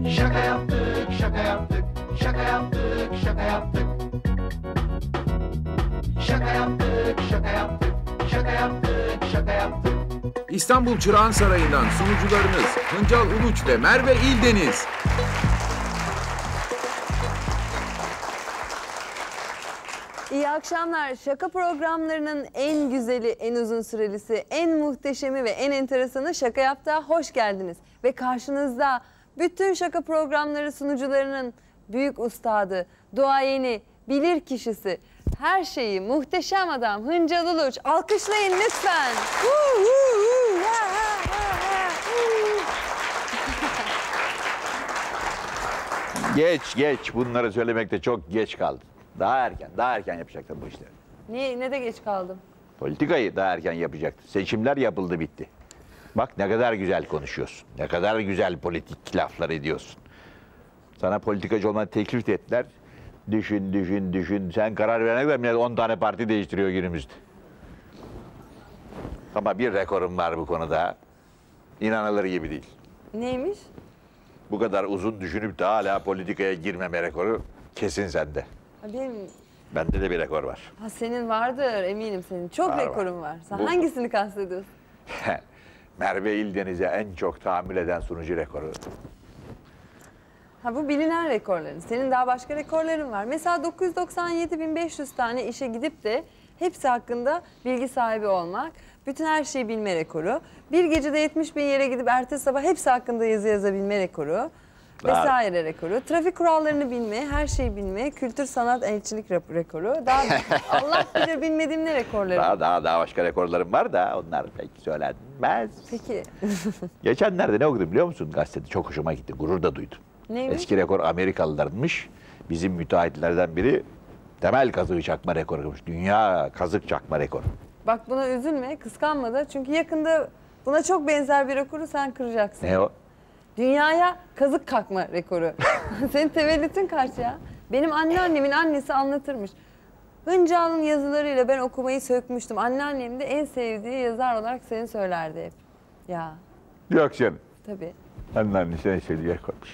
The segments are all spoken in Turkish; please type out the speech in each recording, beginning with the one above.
Şaka yaptık, şaka yaptık, şaka yaptık, şaka yaptık. Şaka yaptık, şaka yaptık, şaka yaptık, şaka yaptık. İstanbul Çırağan Sarayı'ndan sunucularınız Hıncal Uluç ve Merve İldeniz. İyi akşamlar. Şaka programlarının en güzeli, en uzun sürelisi, en muhteşemi ve en enteresanı Şaka Yaptık'a hoş geldiniz. Ve karşınızda bütün şaka programları sunucularının büyük ustadı, duayeni, bilir kişisi, her şeyi muhteşem adam Hıncal Uluç. Alkışlayın lütfen. Geç. Bunları söylemekte çok geç kaldım. Daha erken yapacaktım bu işleri. Ne de geç kaldım. Politikayı daha erken yapacaktım. Seçimler yapıldı, bitti. Bak ne kadar güzel konuşuyorsun. Ne kadar güzel politik laflar ediyorsun. Sana politikacı olmanı teklif ettiler. Düşün. Sen karar verene kadar millet 10 tane parti değiştiriyor günümüzde. Ama bir rekorum var bu konuda. İnanılır gibi değil. Neymiş? Bu kadar uzun düşünüp de hala politikaya girmeme rekoru kesin sende. Benim... Bende de bir rekor var. Ha, senin vardır eminim senin. Çok Var. rekorun var. Sen Bu- hangisini kastediyorsun? Merve İldeniz'e en çok tahammül eden sunucu rekoru. Ha, bu bilinen rekorların. Senin daha başka rekorların var. Mesela 997.500 tane işe gidip de hepsi hakkında bilgi sahibi olmak. Bütün her şeyi bilme rekoru. Bir gecede 70.000 yere gidip ertesi sabah hepsi hakkında yazı yazabilme rekoru. Vesaire rekoru. Trafik kurallarını bilme, her şeyi bilme, kültür sanat elçilik rekoru. Daha Allah bilir bilmediğim ne rekorlarım. Daha başka rekorlarım var da onlar pek söylenmez. Peki. Geçenlerde ne okudum biliyor musun gazetede? Çok hoşuma gitti. Gurur da duydum. Neymiş? Eski rekor Amerikalılarınmış. Bizim müteahhitlerden biri temel kazığı çakma rekoru kırmış. Dünya kazık çakma rekoru. Bak buna üzülme, kıskanma da. Çünkü yakında buna çok benzer bir rekoru sen kıracaksın. Ne o? Dünyaya kazık kakma rekoru. Senin tevellütün kaç ya? Benim anneannemin annesi anlatırmış. Hıncal'ın yazılarıyla ben okumayı sökmüştüm. Anneannem de en sevdiği yazar olarak seni söylerdi hep. Ya Yok canım. tabii. Annesi en sevdiği rekormuş.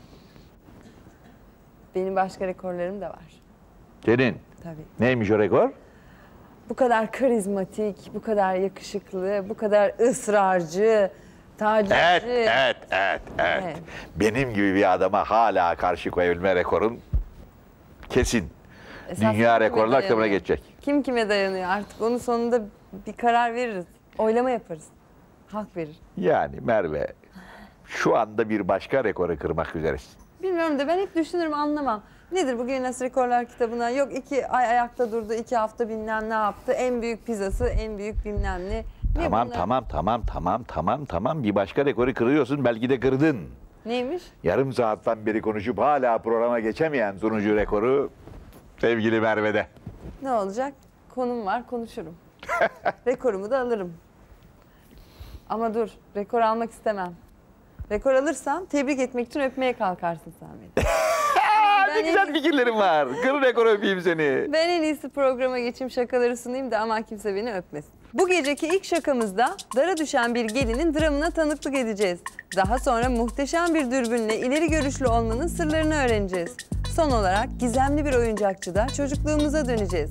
Benim başka rekorlarım da var. Senin? Tabii. Neymiş o rekor? Bu kadar karizmatik, bu kadar yakışıklı, bu kadar ısrarcı, tacizci. Evet. Benim gibi bir adama hala karşı koyabilme rekorun kesin. Esas Dünya kime rekorlar dayanıyor? kitabına geçecek. Kim kime dayanıyor artık onun sonunda bir karar veririz. Oylama yaparız. Halk verir. Yani Merve, şu anda bir başka rekoru kırmak üzeresin. Bilmiyorum da ben hep düşünürüm anlamam. Nedir bu Guinness Rekorlar kitabına? Yok 2 ay ayakta durdu, 2 hafta bilmem ne yaptı. En büyük pizzası, en büyük bilmem ne. Ne Tamam. Bir başka rekoru kırıyorsun, belki de kırdın. Neymiş? Yarım saatten beri konuşup hala programa geçemeyen sunucu rekoru sevgili Merve'de. Ne olacak? Konum var, konuşurum. Rekorumu da alırım. Ama dur, rekor almak istemem. Rekor alırsam tebrik etmek için öpmeye kalkarsın sen beni. Ne güzel fikirlerim var. Kır rekoru, öpeyim seni. Ben en iyisi programa geçeyim, şakaları sunayım da aman kimse beni öpmesin. Bu geceki ilk şakamızda dara düşen bir gelinin dramına tanıklık edeceğiz. Daha sonra muhteşem bir dürbünle ileri görüşlü olmanın sırlarını öğreneceğiz. Son olarak gizemli bir oyuncakçıda çocukluğumuza döneceğiz.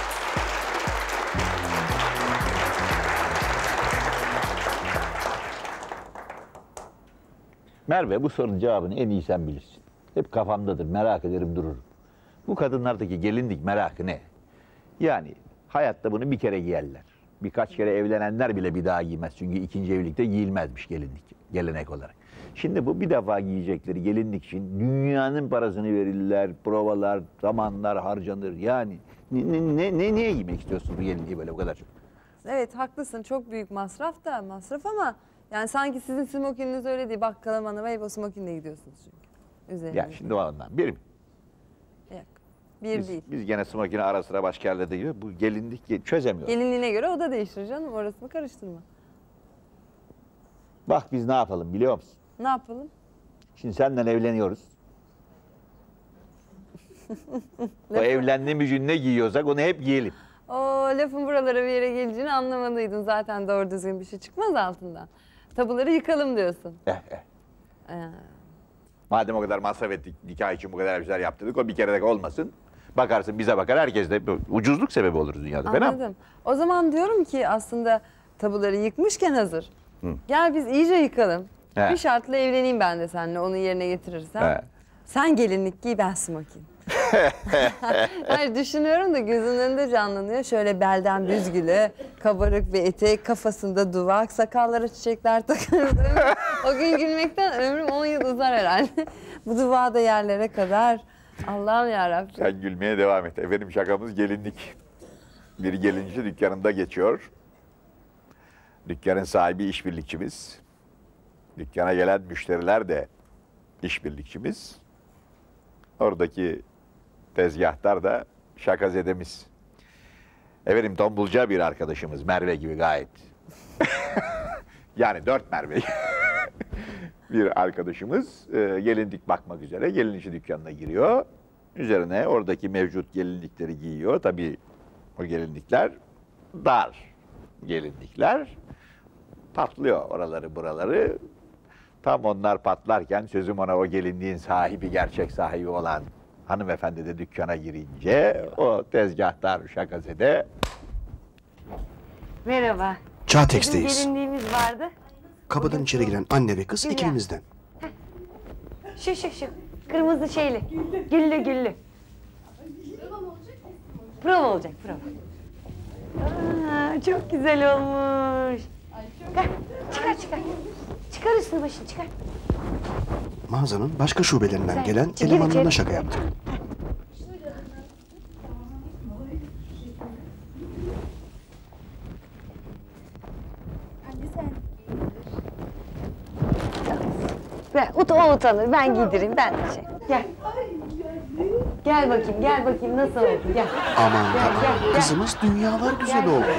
Merve, bu sorunun cevabını en iyi sen bilirsin. Hep kafamdadır, merak ederim dururum. Bu kadınlardaki gelinlik merakı ne? Yani hayatta bunu bir kere giyerler. Birkaç kere evlenenler bile bir daha giymez. Çünkü ikinci evlilikte giyilmezmiş gelinlik, gelenek olarak. Şimdi bu bir defa giyecekleri gelinlik için dünyanın parasını verirler, provalar, zamanlar harcanır. Yani niye giymek istiyorsun bu gelinliği böyle bu kadar çok? Evet haklısın, çok büyük masraf da masraf ama yani sanki sizin smokininiz öyle değil. Bak Kalaman'a hep o smokinle gidiyorsunuz çünkü. Üzerine. Ya şimdi o ondan. Bir mi? Yok. Bir değil. Biz gene smokini ara sıra başka yerlerde giyiyor. Bu gelinlik çözemiyor. Gelinliğine göre o da değişir canım. Orasını karıştırma. Bak biz ne yapalım biliyor musun? Ne yapalım? Şimdi senden evleniyoruz. O evlendiğimiz gün ne giyiyorsak onu hep giyelim. O lafın buralara bir yere geleceğini anlamalıydın. Zaten doğru düzgün bir şey çıkmaz altından. Tabuları yıkalım diyorsun. Madem o kadar masraf ettik, nikah için bu kadar güzel yaptırdık, o bir kere de olmasın. Bakarsın bize bakar, herkes de ucuzluk sebebi olur dünyada. Fena mı? Anladım. O zaman diyorum ki aslında tabuları yıkmışken hazır. Gel biz iyice yıkalım. He. Bir şartla evleneyim ben de seninle onu yerine getirirsen. He. Sen gelinlik giy, ben smokin. Hayır, düşünüyorum da gözümün önünde canlanıyor. Şöyle belden büzgülü, kabarık bir etek, kafasında duvak, sakallara çiçekler takarız. O gün gülmekten ömrüm 10 yıl uzar herhalde. Bu duvağı da yerlere kadar. Allah'ım yarabbim. Sen gülmeye devam et. Efendim şakamız gelinlik. Bir gelinci dükkanında geçiyor. Dükkanın sahibi işbirlikçimiz. Dükkana gelen müşteriler de işbirlikçimiz. Oradaki tezgahtar da şakazedemiz. Efendim tombulca bir arkadaşımız. Merve gibi gayet. Yani 4 Merve. Bir arkadaşımız gelinlik bakmak üzere gelinlikçi dükkanına giriyor. Üzerine oradaki mevcut gelinlikleri giyiyor. Tabii o gelinlikler dar gelinlikler. Patlıyor oraları buraları. Tam onlar patlarken sözüm ona o gelinliğin sahibi, gerçek sahibi olan hanımefendi de dükkana girince o tezgahtar şakazede Merhaba. Çağtek'teyiz. Bizim gelinliğimiz vardı. Kapıdan içeri giren anne ve kız Güzel. ikimizden. Şu. Kırmızı şeyli. Güllü. Prova olacak, prova. Aa, çok güzel olmuş. Çıkar. Çıkar üstünü başını, çıkar. Mağazanın başka şubelerinden Güzel. gelen Gir elemanlarına içeri. şaka yaptık. O utanır, ben giydireyim, ben de şey. Gel. Gel bakayım nasıl oldu, gel. Aman Gel, tamam, gel. kızımız dünyalar güzel oldu.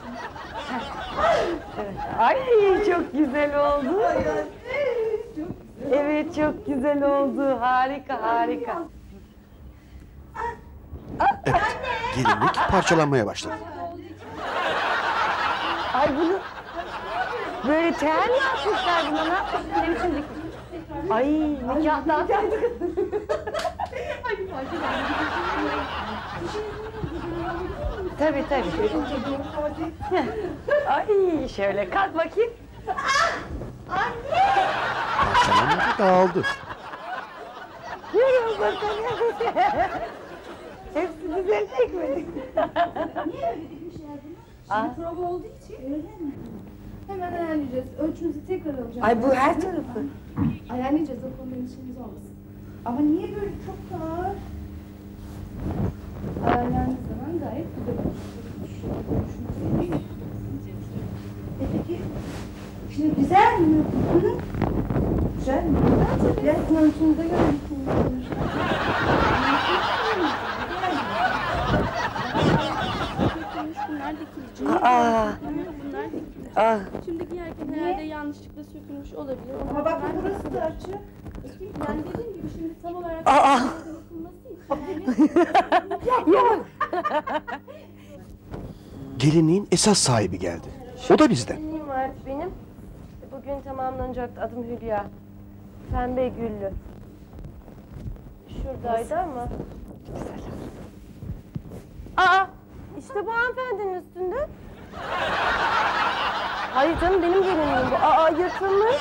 Ay çok güzel oldu. Evet çok güzel oldu, harika. Evet, gelinlik parçalanmaya başladı. Ay bunu böyle tel mi yapmışlar buna, ne yapmışlar, ne biçim dikmiş? Ay nikahtan. Tabii. Ay şöyle kalk bakayım. Parçalanmadı, dağıldı. Yürü bakalım. Hepsi düzelecek mi? Şimdi prova olduğu için öyle mi? Hemen ayarlayacağız. Ölçünüzü tekrar alacağım. Ay bu her tarafı. Ayarlayacağız. O konuda endişeniz olmasın. Ama niye böyle çok ağır? Ayarlandığı zaman gayet güzel olur. Peki, şimdi güzel mi? Hı? Güzel mi? Biraz ölçünüze göre bunlar dikilecek. Bunlar dikilecek. Şimdi giyerken herhalde yanlışlıkla sökülmüş olabilir. Ama bak burası da açık. Yani dediğim gibi şimdi tam olarak yapılması için. Gelinliğin esas sahibi geldi. O da bizden. Gelinliğim vardı benim. Bugün tamamlanacaktı, adım Hülya. Pembe güllü. Şuradaydı ama. Aa, işte bu hanımefendinin üstünde. Hayır canım, benim gelinliğim bu. Aa, yırtılmış.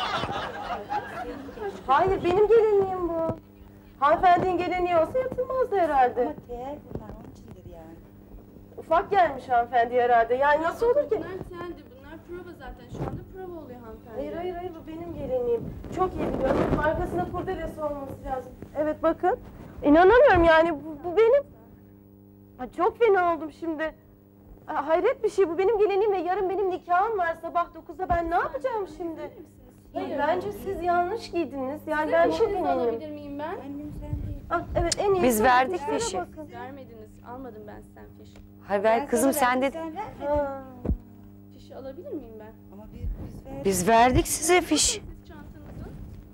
Hayır, benim gelinliğim bu. Hanımefendinin gelinliği olsa yırtılmazdı herhalde. Ama değer bunlar, onun içindir yani. Ufak gelmiş hanımefendi herhalde. Yani nasıl olur ki? Bunlar teldi, bunlar prova zaten. Şu anda prova oluyor hanımefendi. Hayır, bu benim gelinliğim. Çok iyi biliyorum. Arkasında kurdelesi olması lazım. Evet bakın. İnanamıyorum yani, bu benim. Ha, çok fena oldum şimdi. Ha, hayret bir şey, bu benim gelinliğim ve yarın benim nikahım var sabah 9'da. Ben ne yapacağım şimdi? Hayır, bence siz yanlış giydiniz. Yani ben çok Fişinizi eminim. alabilir miyim ben? Annem sen değil. Ah, evet en iyi. Biz verdik fişi. Vermediniz. Almadım ben sizden fiş. Hayır ver kızım sana sen verdim, de sen vermedin. Ha. Fişi alabilir miyim ben? Ama biz verdik. biz verdik size fiş. Siz çantanızı.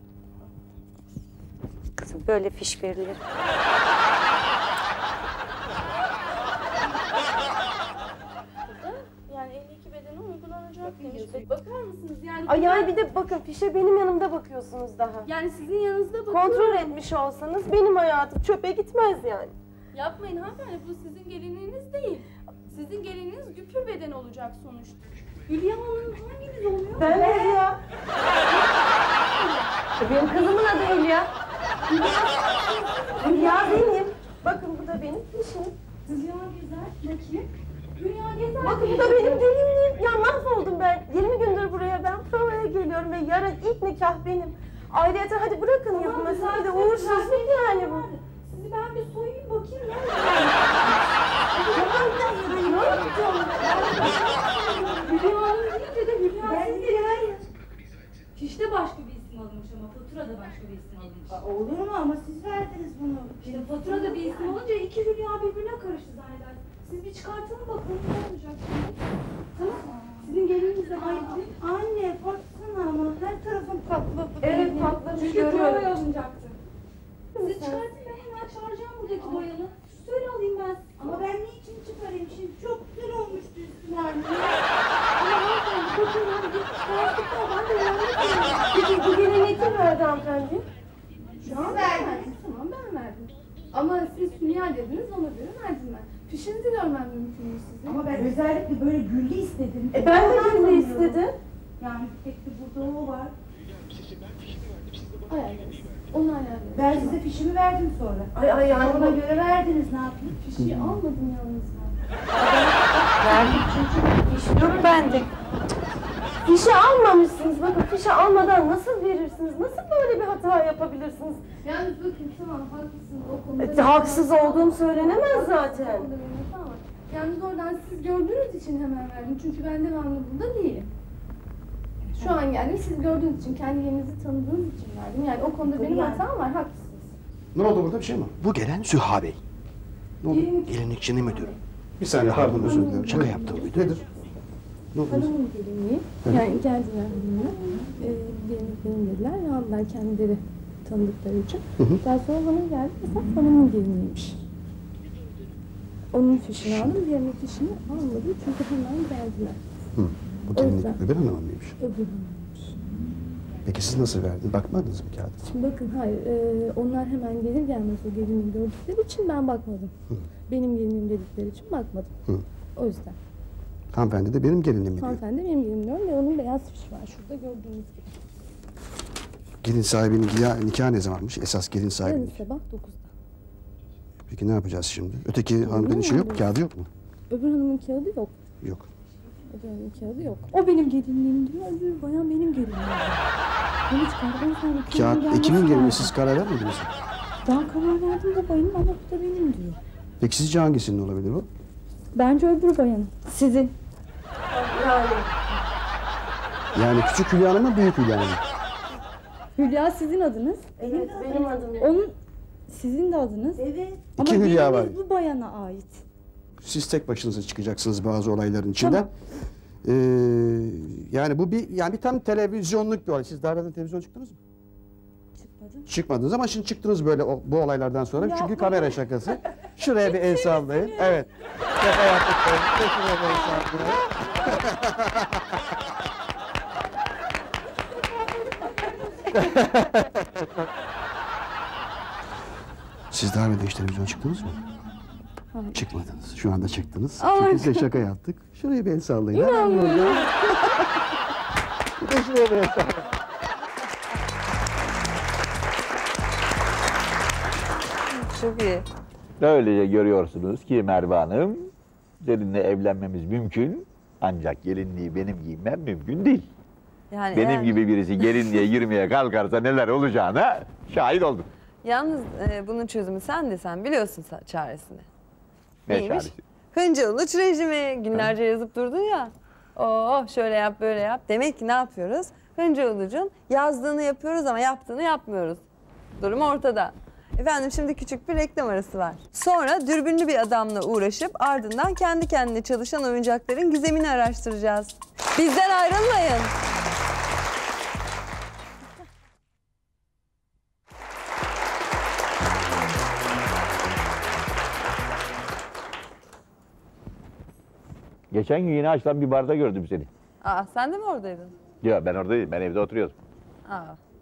Kızım böyle fiş verilir. Yani 52 bedene uygulanacak demiş. Bakar mısınız? Yani Ay yani bir de bakın fişe benim yanımda bakıyorsunuz daha. Yani sizin yanınızda bakıyorum. Kontrol etmiş olsanız benim hayatım çöpe gitmez yani. Yapmayın hanımefendi, bu sizin gelinliğiniz değil. Sizin gelinliğiniz güpür beden olacak sonuçta. Hülya Hanım hanginiz oluyor? Ben Hülya. Benim kızımın adı Hülya. Hülya benim. Bakın bu da benim fişim. Hülya Gezer, bakayım. Hülya Gezer. Bakın bu da benim gelinliğim. Ya mahvoldum ben. 20 gündür buraya ben provaya geliyorum ve yarın ilk nikah benim. Ayrıca hadi bırakın yapmasını. Bir de uğursuzluk yani bu. Sizi ben bir soyayım bakayım ya. Ne yapacağım? Hülya Hanım deyince de Hülya siz değil. Fişte başka bir isim alınmış ama faturada başka bir isim alınmış. Olur mu ama siz verdiniz bunu. İşte faturada bir isim olunca iki Hülya birbirine karıştı zanneder. Siz bir çıkartalım bakalım ne olacak şimdi. Tamam mı? Sizin gelininiz de hayırlı. Anne baksana ama her tarafım patladı. Evet patlamış Çünkü görüyorum. prova alınacaktı. Siz çıkartın, ben hemen çağıracağım buradaki boyanı. Söyle alayım ben. Ama ben niçin çıkarayım şimdi? Çok güzel olmuştu üstüne anne. Ama hanımefendi bakın hadi git çıkarttık da ben de yanlış yapıyorum. Peki bu gelinliği kim verdi hanımefendi? Şu an ben verdim. Tamam ben verdim. Ama siz Hülya dediniz, ona göre verdim ben. Fişinizi görmem mümkün mü sizin? Ama ben özellikle böyle güllü istedim. Ben de güllü istedim. Yani tek de burada o var. Ayarlarız. Onu ayarlarız. Ben size fişimi verdim sonra. Ay yani Ona göre verdiniz, ne yapayım? Fişi almadım yalnız ben. Verdik çünkü. Yok bende. fişi almamışsınız. Bakın fişi almadan nasıl verirsiniz? Nasıl böyle bir hata yapabilirsiniz? Yalnız bakın tamam haklısınız o konuda. Haksız olduğum söylenemez zaten. O konuda benim hatam var. Yalnız oradan siz gördüğünüz için hemen verdim. Çünkü ben devamlı burada değilim. Şu an geldim siz gördüğünüz için, kendi yerinizi tanıdığınız için verdim. Yani o konuda benim hatam var, haklısınız. Ne oldu burada bir şey mi? Bu gelen Süha Bey. Ne oldu? Gelinlikçinin müdürü. Bir saniye pardon özür dilerim. Şaka yaptım. Nedir? Ne oldu? Hanımın gelinliği, yani geldiler hanımla. Gelinlik benim dediler, aldılar kendileri tanıdıkları için. Daha sonra bana geldi, mesela hanımın gelinliğiymiş. Onun fişini aldım, diğerinin fişini almadım çünkü hemen geldiler. Bu gelinlik yüzden. öbür hanımın mıymış? Öbür hanımmış. Peki siz nasıl verdiniz? Bakmadınız mı kağıda? Şimdi bakın hayır, onlar hemen gelir gelmez o gelinliği gördükleri için ben bakmadım. Benim gelinliğim dedikleri için bakmadım. O yüzden. Hanımefendi de benim gelinliğim diyor. Hanımefendi benim gelinliğim ve onun beyaz fişi var şurada gördüğünüz gibi. Gelin sahibinin nikahı ne zamanmış? Esas gelin Yarın sahibinin. sabah 9'da. Peki ne yapacağız şimdi? Öteki hanımefendinin şey yok mu? Kağıdı yok mu? Öbür hanımın kağıdı yok. Yok. Öbür hanımın kağıdı yok. O benim gelinliğim diyor, öbür bayan benim gelinliğim diyor. Beni çıkardım sen. Kağıt kimin gelini siz karar vermediniz mi? Daha karar verdim de bayım ama bu da benim diyor. Peki sizce hangisinin olabilir o? Bence öbür bayanın. Sizin. Yani Yani küçük Hülya Hanım mı büyük Hülya Hanım mı? Hülya sizin adınız. evet benim adım. Onun sizin de adınız. Evet. Ama İki Hülya var. geliniz bu bayana ait. Siz tek başınıza çıkacaksınız bazı olayların içinden. Yani bu bir tam televizyonluk bir olay. Siz daha evvel televizyon çıktınız mı? Çıkmadım. Çıkmadınız ama şimdi çıktınız böyle bu olaylardan sonra. Çünkü kamera şakası. Şuraya bir el sallayın. Evet. Şaka yaptık. Şuraya bir el sallayın. Siz daha evvel hiç televizyon çıktınız mı? Hayır. Çıkmadınız. Şu anda çıktınız. Allah Çünkü size şaka yaptık. Şuraya bir el sallayın. İnanmıyorum. Bir de şuraya bir el sallayın. Çok iyi. Böylece görüyorsunuz ki Merve Hanım, seninle evlenmemiz mümkün. Ancak gelinliği benim giymem mümkün değil. Yani Benim eğer- gibi birisi gelinliğe girmeye kalkarsa neler olacağına şahit oldum. Yalnız bunun çözümü sen biliyorsun çaresini. Ne Neymiş? çaresi? Hınca uluç rejimi. Günlerce yazıp durdun ya. Şöyle yap böyle yap. Demek ki ne yapıyoruz? Hınca ulucun yazdığını yapıyoruz ama yaptığını yapmıyoruz. Durum ortada. Efendim şimdi küçük bir reklam arası var. Sonra dürbünlü bir adamla uğraşıp ardından kendi kendine çalışan oyuncakların gizemini araştıracağız. Bizden ayrılmayın. Geçen gün yeni açılan bir barda gördüm seni. Aa sen de mi oradaydın? Yok ben orada değilim. Ben evde oturuyordum. Aa.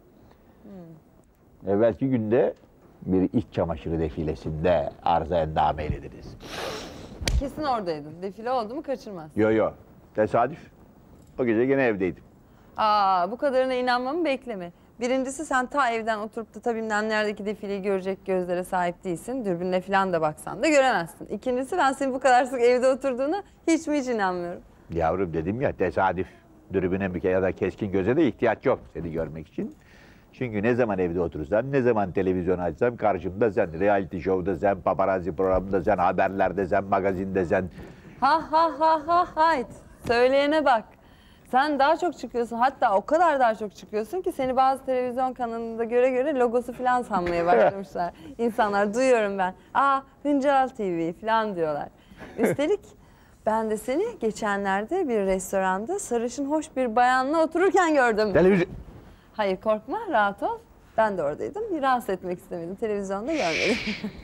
Evvelki günde bir iç çamaşırı defilesinde arıza endam eylediniz. Kesin oradaydın. Defile oldu mu kaçırmaz. Yo. Tesadüf. O gece gene evdeydim. Aa, bu kadarına inanmamı bekleme. Birincisi sen ta evden oturup da tabii nerelerdeki defileyi görecek gözlere sahip değilsin. Dürbünle falan da baksan da göremezsin. İkincisi ben senin bu kadar sık evde oturduğuna hiç inanmıyorum. Yavrum dedim ya tesadüf. Dürbüne ya da keskin göze de ihtiyaç yok seni görmek için. Çünkü ne zaman evde otursam, ne zaman televizyon açsam karşımda sen. Reality show'da sen, paparazzi programında sen, haberlerde sen, magazinde sen. Hayt. Söyleyene bak. Sen daha çok çıkıyorsun. Hatta o kadar daha çok çıkıyorsun ki seni bazı televizyon kanalında göre logosu falan sanmaya başlamışlar. İnsanlar duyuyorum ben. Hıncal TV falan diyorlar. Üstelik ben de seni geçenlerde bir restoranda sarışın hoş bir bayanla otururken gördüm. Televizyon... Hayır korkma, rahat ol. Ben de oradaydım. Rahatsız etmek istemedim. Televizyonda görmedim.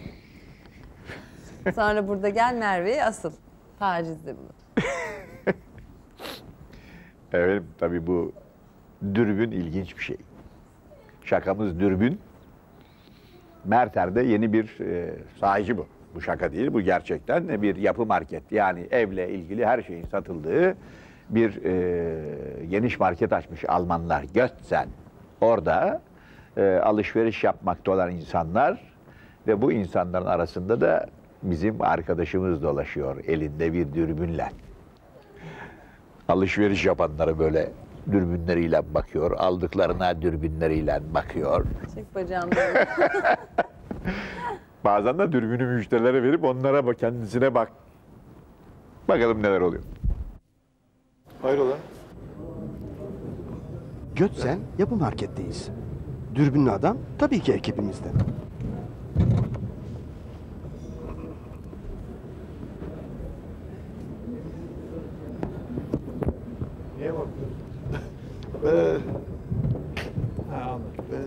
Sonra burada gel Merve'yi asıl. Tacizdi bu. Evet tabii bu dürbün ilginç bir şey. Şakamız dürbün. Merter'de yeni bir sahici bu. Bu şaka değil, bu gerçekten bir yapı market. Yani evle ilgili her şeyin satıldığı bir geniş market açmış Almanlar. Götzen. Orada alışveriş yapmakta olan insanlar ve bu insanların arasında da bizim arkadaşımız dolaşıyor elinde bir dürbünle. Alışveriş yapanları böyle dürbünleriyle bakıyor, aldıklarına dürbünleriyle bakıyor. Çek bacağımdan. Bazen de dürbünü müşterilere verip onlara bak, kendisine bak. Bakalım neler oluyor. Hayrola? Götzen yapı marketteyiz. Dürbünlü adam tabii ki ekibimizden. Neye bakıyorsun? Anladım.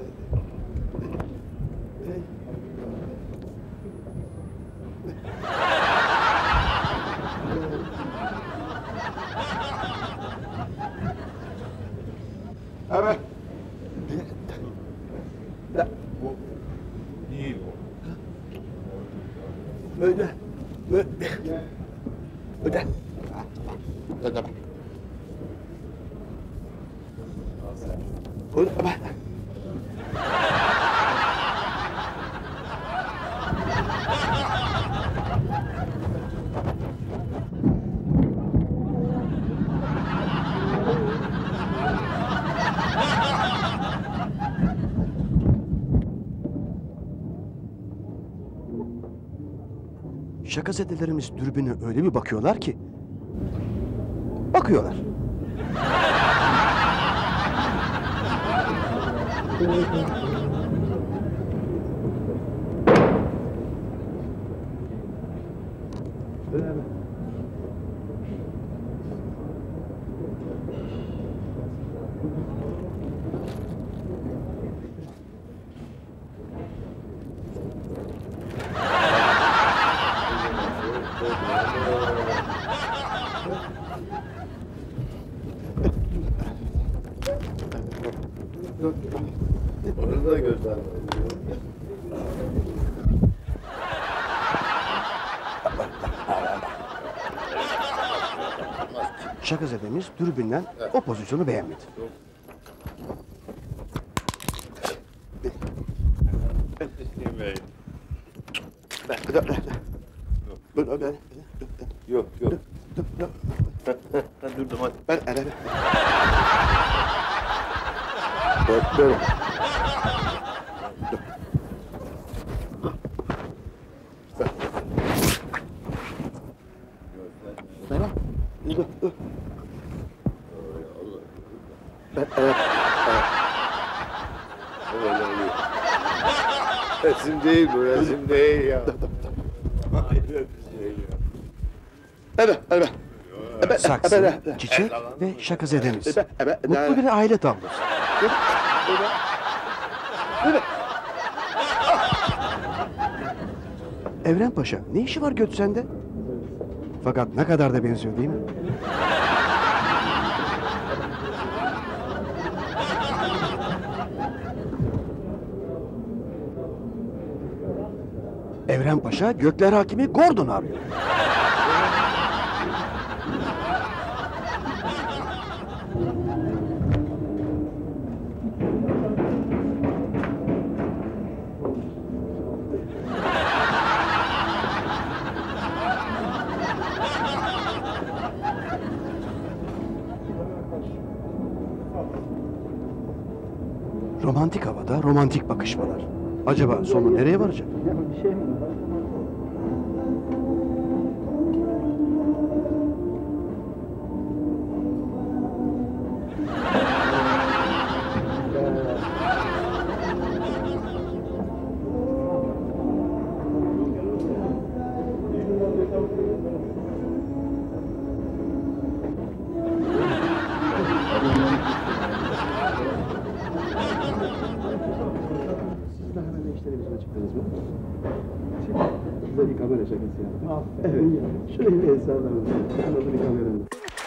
Evet. Bu değil bu. Böyle. Öde. Öde. Şakazedelerimiz dürbünü öyle bir bakıyorlar ki. Bakıyorlar. Onu da göster. Şakazedemiz dürbünden o pozisyonu beğenmedi. Yok. Durdum hadi. Böyle. Resim değil bu, resim değil ya. Saksı, çiçek ve şakazedemiz. Mutlu bir aile tablosu. Evren Paşa, ne işi var Götsen'de? Fakat ne kadar da benziyor değil mi? Evren Paşa Gökler Hakimi Gordon arıyor. Romantik havada romantik bakışmalar. Acaba sonu nereye varacak? Siz de hemen işlerimize çıktınız mı? Şimdi size bir kamera şakası yaptım. Evet. Şöyle bir hesaplar olsun. Anladım bir kamera.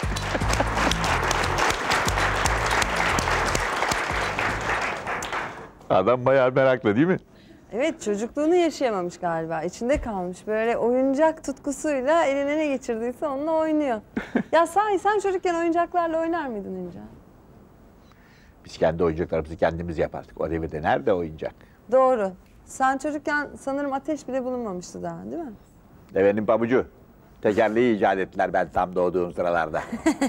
Adam bayağı meraklı değil mi? Evet, çocukluğunu yaşayamamış galiba. İçinde kalmış. Böyle oyuncak tutkusuyla eline ne geçirdiyse onunla oynuyor. Ya sahi sen çocukken oyuncaklarla oynar mıydın İnce? Biz kendi oyuncaklarımızı kendimiz yapardık. O devirde nerede oyuncak? Doğru. Sen çocukken sanırım ateş bile bulunmamıştı daha, değil mi? Devenin pabucu. Tekerleği icat ettiler ben tam doğduğum sıralarda.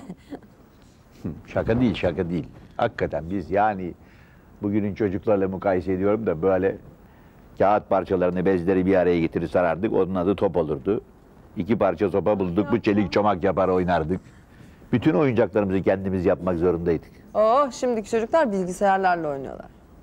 Şaka değil, şaka değil. Hakikaten biz yani bugünün çocuklarla mukayese ediyorum da böyle kağıt parçalarını, bezleri bir araya getirir sarardık. Onun adı top olurdu. 2 parça sopa bulduk mu çelik çomak yapar oynardık. Bütün oyuncaklarımızı kendimiz yapmak zorundaydık. Oh, şimdiki çocuklar bilgisayarlarla oynuyorlar.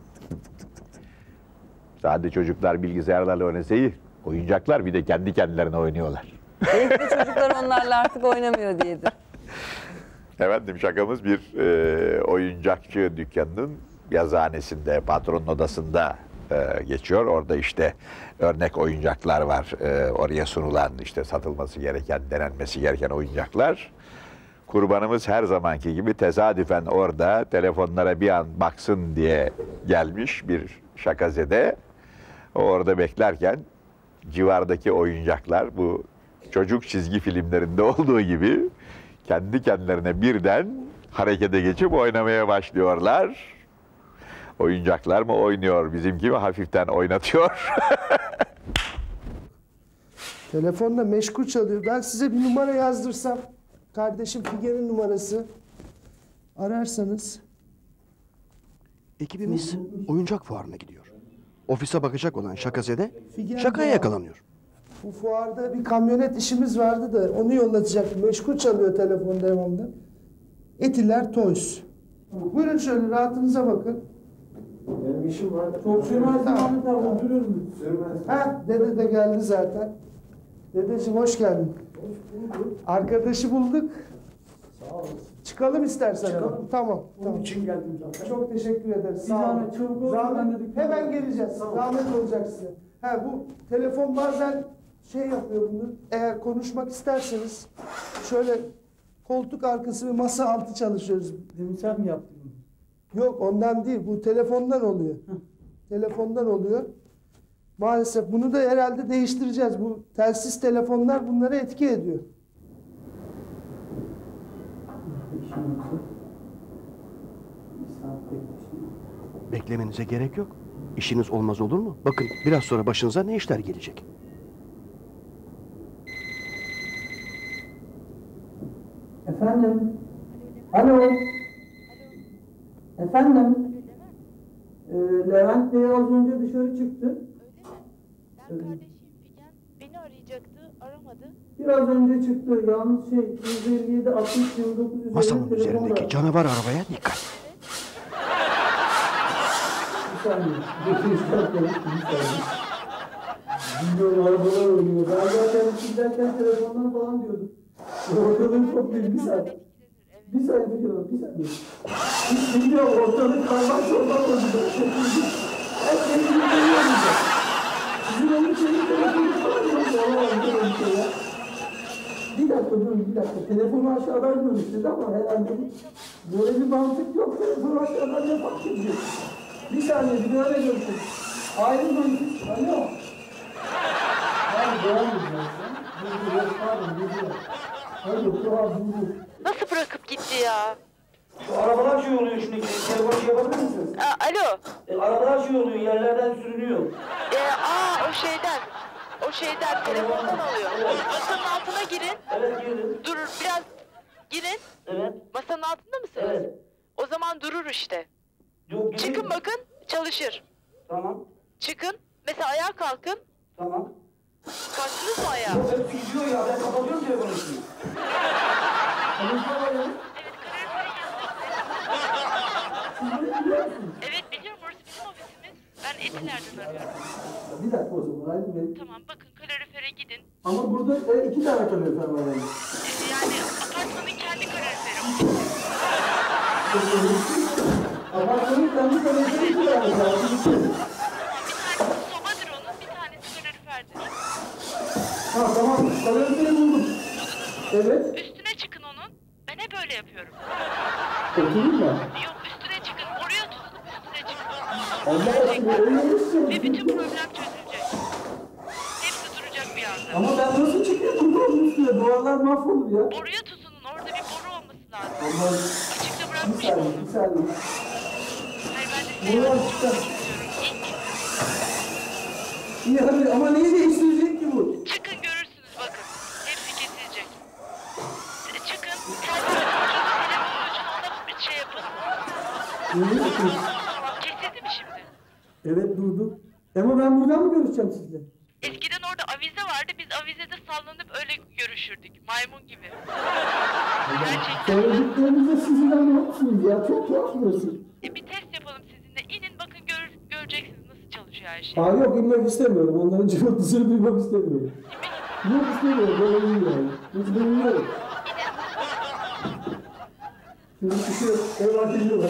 Sadece çocuklar bilgisayarlarla oynasa iyi. Oyuncaklar bir de kendi kendilerine oynuyorlar. Belki de çocuklar onlarla artık oynamıyor diyedir. Efendim şakamız bir oyuncakçı dükkanının yazıhanesinde, patronun odasında geçiyor. Orada işte örnek oyuncaklar var. Oraya sunulan işte satılması gereken, denenmesi gereken oyuncaklar. Kurbanımız her zamanki gibi tesadüfen orada telefonlara bir an baksın diye gelmiş bir şakazede. O orada beklerken civardaki oyuncaklar bu çocuk çizgi filmlerinde olduğu gibi kendi kendilerine birden harekete geçip oynamaya başlıyorlar. Oyuncaklar mı oynuyor, bizimki mi hafiften oynatıyor? Telefonla meşgul çalıyor. Ben size bir numara yazdırsam. Kardeşim Figen'in numarası. Ararsanız. Ekibimiz oyuncak fuarına gidiyor. Ofise bakacak olan şakazede Figen şakaya ya. yakalanıyor. Bu fuarda bir kamyonet işimiz vardı da onu yollatacaktım. Meşgul çalıyor telefon devamlı. Etiler Toys. Buyurun şöyle rahatınıza bakın. Benim işim var. Çok sürmez. Ahmet abi oturuyorum. Sürmez. Ha, dede de geldi zaten. Dedeciğim hoş geldin. Arkadaşı bulduk. Sağ olasın. Çıkalım istersen. Çıkalım. Tamam. Onun için geldim zaten. Çok teşekkür ederiz. Bir Sağ olun. zahmet çabuk olsun, ben de dikkat Hemen edeyim. geleceğiz. Tamam. Zahmet olacak size. Ha, bu telefon bazen şey yapıyor bunu. Eğer konuşmak isterseniz şöyle koltuk arkası ve masa altı çalışıyoruz. Demin sen mi yaptın bunu? Yok ondan değil. Bu telefondan oluyor. Telefondan oluyor. Maalesef bunu da herhalde değiştireceğiz. Bu telsiz telefonlar bunlara etki ediyor. İşim yoksa bir saat beklesin. Beklemenize gerek yok. İşiniz olmaz olur mu? Bakın biraz sonra başınıza ne işler gelecek. Efendim? Alo? Efendim? Levent Bey az önce dışarı çıktı. Ben kardeşim Figen beni arayacaktı, aramadı. Biraz önce çıktı. Yalnız 157 60 29 Masanın üzerindeki canavar arabaya dikkat. Bir saniye. Bilmiyorum arabalar oynuyor. Ben zaten sizlerken telefondan falan diyordum. Ortalığı çok büyük bir saniye. Bir saniye biliyorum, bir saniye. Hiç bilmiyorum ortalık karman çorman oldu. Her şeyi bilmiyorum. Sizin onun şeyin telefonu falan yok. Olamaz böyle bir şey ya. Bir dakika durun, bir dakika. Telefonu aşağıdan görmüştü ama herhalde böyle bir mantık yok. Telefonu aşağıdan ne fark ediyor? Bir saniye, bir öyle görüşürüz. Ayrı görüşürüz. Alo. devam edeceğiz. Nasıl bırakıp gitti ya? Şu arabalar şey oluyor şimdi. Telefon şey yapabilir misiniz? Alo. Arabalar şey oluyor. Yerlerden sürünüyor. O şeyden telefondan alıyor. Masanın altına girin. Evet girdim. Durur biraz. Girin. Evet. Masanın altında mısınız? Evet. O zaman durur işte. Yok, gireyim. Çıkın bakın çalışır. Tamam. Çıkın. Mesela ayağa kalkın. Tamam. Kalktınız mı ayağa? Yok hep gidiyor ya. Ben kapatıyorum telefonu şimdi. Evet biliyorum orası bizim ofisimiz. Ben Etiler'den arıyorum. Bir dakika o zaman. Aydın Bey. Tamam bakın kalorifere gidin. Ama burada 2 tane kalorifer var yani. Yani apartmanın kendi kaloriferi. Apartmanın kendi kaloriferi 2 tane var. Bir tanesi sobadır onun, bir tanesi kaloriferdir. Ha tamam. Kaloriferi buldum. Evet. Üstüne çıkın onun. Ben hep öyle yapıyorum. Oturayım mı? Yok üstüne çıkın. Oraya tutunup üstüne çıkın. Allah aşkına öyle misin? Ve bütün problem çözülecek. Hepsi duracak bir anda. Ama ben nasıl çıkayım bunun üstüne? Duvarlar mahvolur ya. Oraya tutunun. Orada bir boru olması lazım. Allah. Açıkta Bir bırakmışım saniye, onu. bir saniye. Hayır ben de Buradan size çıkar. istiyorum. İyi hadi ama neyi değiştirecek ki bu? Çıkın görürsünüz bakın. Hepsi kesilecek. Çıkın. Telefonun ucunu ona bir şey yapın. Neyi yapıyorsun? Tamam kesildi mi şimdi? Evet durdu. Ama ben buradan mı görüşeceğim sizle? Eskiden orada avize vardı. Biz avizede sallanıp öyle görüşürdük. Maymun gibi. Gerçekten. Söylediklerimizde sizden ne yapıyorsunuz ya? Çok tuhaf burası. Bir test yapalım sizinle. İnin bakın göreceksiniz nasıl çalışıyor her şey. Aa yok inmek istemiyorum. Onların cıvıltısını duymak istemiyorum. Yok istemiyorum. Böyle iyi yani. Hiç bilmiyorum. Şimdi şu ev arkadaşı var.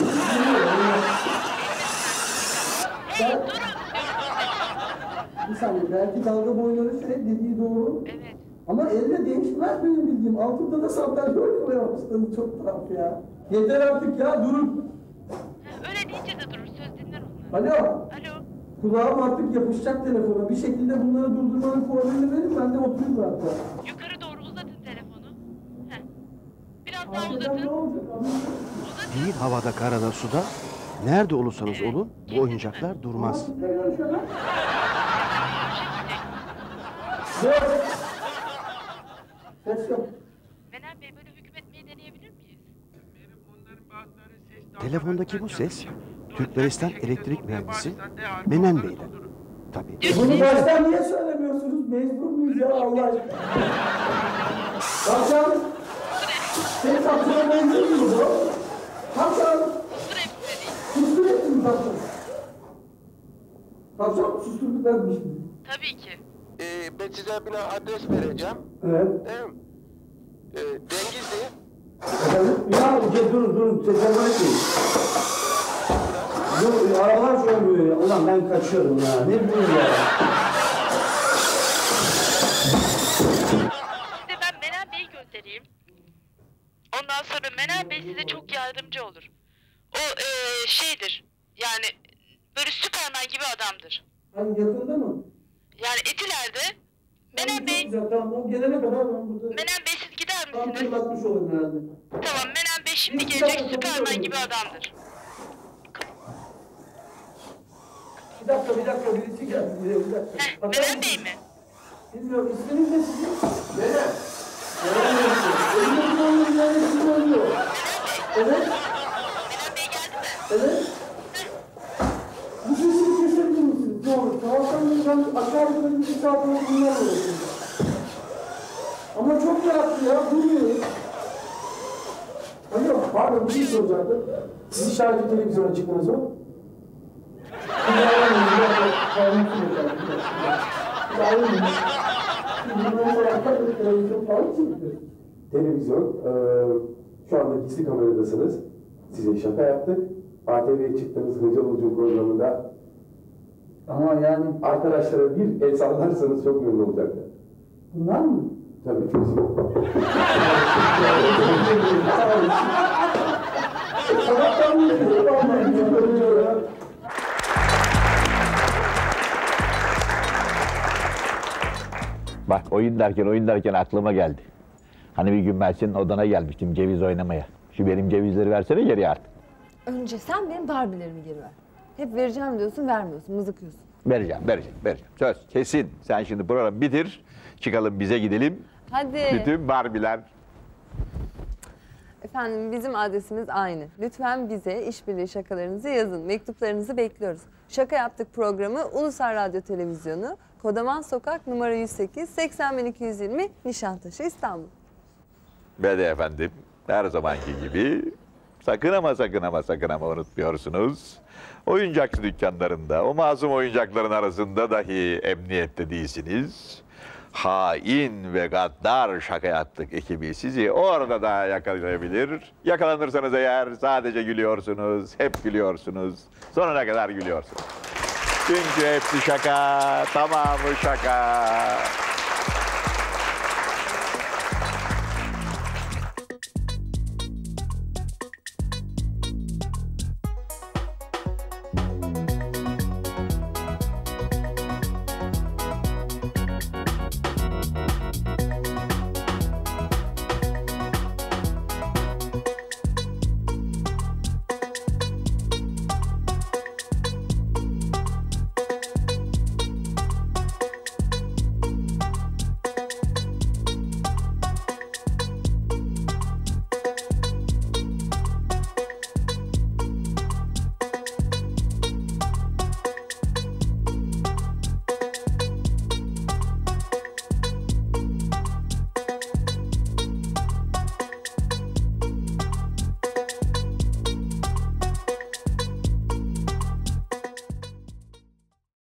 Bir saniye, belki dalga boyları şey dediği doğru. Evet. Ama elde değişmez benim bildiğim. Altında da sandalye oynamaya başladı. Çok tuhaf ya. Yeter artık ya, durun. Öyle deyince de durur. Söz dinler onlar. Alo. Alo. Kulağım artık yapışacak telefona. Bir şekilde bunları durdurmanın formülünü verin, ben de oturayım hatta. Yukarı doğru uzatın telefonu. Heh. Biraz daha uzatın. Değil havada, karada, suda. Nerede olursanız olun bu oyuncaklar durmaz. Ses yok. Mener Bey böyle hükmetmeyi deneyebilir miyiz? Telefondaki bu ses Türkmenistan elektrik mühendisi Menen Bey'den. Tabii. Bunu baştan niye söylemiyorsunuz? Mecbur muyuz ya Allah aşkına? Tavşan! Senin tavşana benziyor mu bu? Tavşan! Sustur ettin mi tavşan? Tavşan susturduk vermiş mi? Tabii ki. Ben size bir adres vereceğim. Evet. Değil mi? Dengizli. Efendim? Ya durun. Telefon etmeyin. Dur, arabalar söylüyor ya. Ulan ben kaçıyorum ya. Ne bileyim ya. Size ben Mener Bey'i göndereyim. Ondan sonra Mener Bey size çok yardımcı olur. O şeydir. Yani böyle Süperman gibi adamdır. Hani yakında mı? Yani Etiler'de Mener Bey... Güzel, tamam. O gelene kadar ben burada... Mener Bey siz gider Tam misiniz? fırlatmış olayım herhalde. Tamam Mener Bey şimdi gelecek Süperman gibi adamdır. Bir dakika birisi geldi. Bir dakika. Mener Bey mi? Bilmiyorum, isminiz ne sizin? Mener. Mener Bey. Evet. Mener Bey geldi mi? Evet. Bu sesini kesebilir misiniz? Ne olur. Sabahtan beri ben aşağı yukarı bir saat sonra bunlarla uğraşıyorum. Ama çok yarattı ya, durmuyor. Alo, pardon bir şey soracaktım. Siz şarkı televizyona çıktınız mı? Televizyon, şu anda gizli kameradasınız. Size şaka yaptık. ATV'ye çıktığınız Hıcal Ucun programında ama yani arkadaşlara bir el sallarsanız çok memnun olacaklar. Bunlar mı? Tabii kesin. Sabahtan mı? Bak oyun derken aklıma geldi. Hani bir gün ben senin odana gelmiştim ceviz oynamaya. Şu benim cevizleri versene geri artık. Önce sen benim Barbie'lerimi geri ver. Hep vereceğim diyorsun, vermiyorsun, mızıkıyorsun. Vereceğim. Söz kesin. Sen şimdi programı bitir. Çıkalım bize gidelim. Hadi. Bütün Barbie'ler. Efendim bizim adresimiz aynı. Lütfen bize işbirliği şakalarınızı yazın. Mektuplarınızı bekliyoruz. Şaka Yaptık programı Ulusal Radyo Televizyonu, Kodaman Sokak numara 108, 80.220 Nişantaşı, İstanbul. Ve de efendim her zamanki gibi sakın ama unutmuyorsunuz. Oyuncakçı dükkanlarında, o masum oyuncakların arasında dahi emniyette değilsiniz. Hain ve gaddar Şaka Yaptık ekibi sizi orada da yakalayabilir. Yakalanırsanız eğer sadece gülüyorsunuz, hep gülüyorsunuz. Sonuna kadar gülüyorsunuz. Çünkü hepsi şaka, tamamı şaka.